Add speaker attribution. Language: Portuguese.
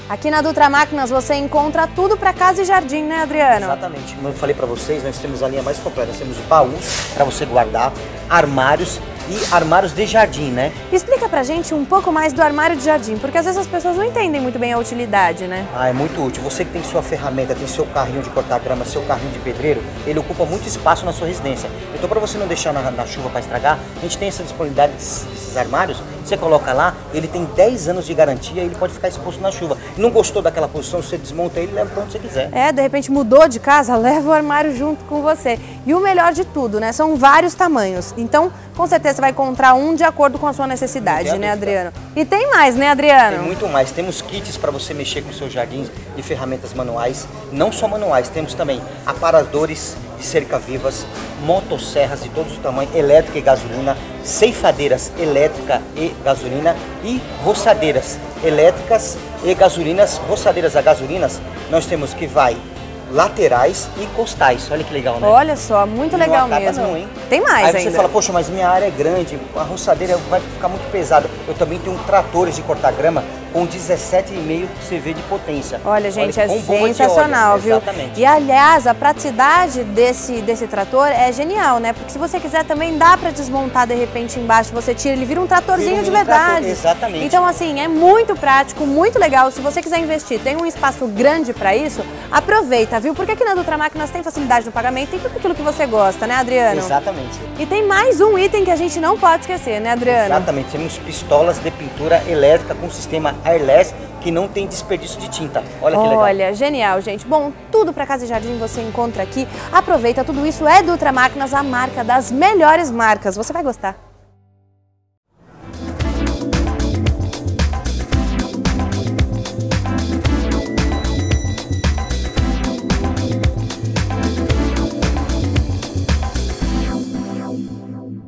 Speaker 1: Aqui na Dutra Máquinas você encontra tudo para casa e jardim, né, Adriano?
Speaker 2: Exatamente. Como eu falei para vocês, nós temos a linha mais completa. Nós temos baús para você guardar, armários e armários de jardim, né?
Speaker 1: Explica pra gente um pouco mais do armário de jardim, porque às vezes as pessoas não entendem muito bem a utilidade, né?
Speaker 2: É muito útil. Você que tem sua ferramenta, tem seu carrinho de cortar grama, seu carrinho de pedreiro, ele ocupa muito espaço na sua residência. Então, para você não deixar na chuva para estragar, a gente tem essa disponibilidade desses armários. Você coloca lá, ele tem 10 anos de garantia e ele pode ficar exposto na chuva. Não gostou daquela posição, você desmonta ele e leva para onde você quiser.
Speaker 1: De repente mudou de casa, leva o armário junto com você. E o melhor de tudo, né? São vários tamanhos. Então, com certeza você vai encontrar um de acordo com a sua necessidade, né, Adriano? E tem mais, né, Adriano?
Speaker 2: Tem muito mais. Temos kits para você mexer com seus jardins de ferramentas manuais. Não só manuais, temos também aparadores de cerca-vivas, motosserras de todos os tamanhos, elétrica e gasolina, ceifadeiras elétrica e gasolina e roçadeiras elétricas e gasolinas. Roçadeiras a gasolinas, nós temos que vai laterais e costais. Olha que legal, né?
Speaker 1: Olha só, muito legal mesmo.
Speaker 2: Não, hein?
Speaker 1: Tem mais ainda.
Speaker 2: Aí você fala, poxa, mas minha área é grande, a roçadeira vai ficar muito pesada. Eu também tenho tratores de cortar grama com 17,5 CV de potência.
Speaker 1: Olha, gente, é sensacional, viu?
Speaker 2: Exatamente.
Speaker 1: E, aliás, a praticidade desse trator é genial, né? Porque se você quiser também dá para desmontar, de repente, embaixo, você tira, ele vira um tratorzinho de verdade.
Speaker 2: Exatamente.
Speaker 1: Então, assim, é muito prático, muito legal. Se você quiser investir, tem um espaço grande para isso, aproveita, viu? Porque aqui na Dutra Máquinas tem facilidade no pagamento, tem tudo aquilo que você gosta, né, Adriano?
Speaker 2: Exatamente.
Speaker 1: E tem mais um item que a gente não pode esquecer, né, Adriano?
Speaker 2: Exatamente. Temos pistolas de pintura elétrica com sistema airless, que não tem desperdício de tinta. Olha que legal.
Speaker 1: Olha, genial, gente. Bom, tudo para casa e jardim você encontra aqui. Aproveita, tudo isso é Dutra Máquinas, a marca das melhores marcas. Você vai gostar.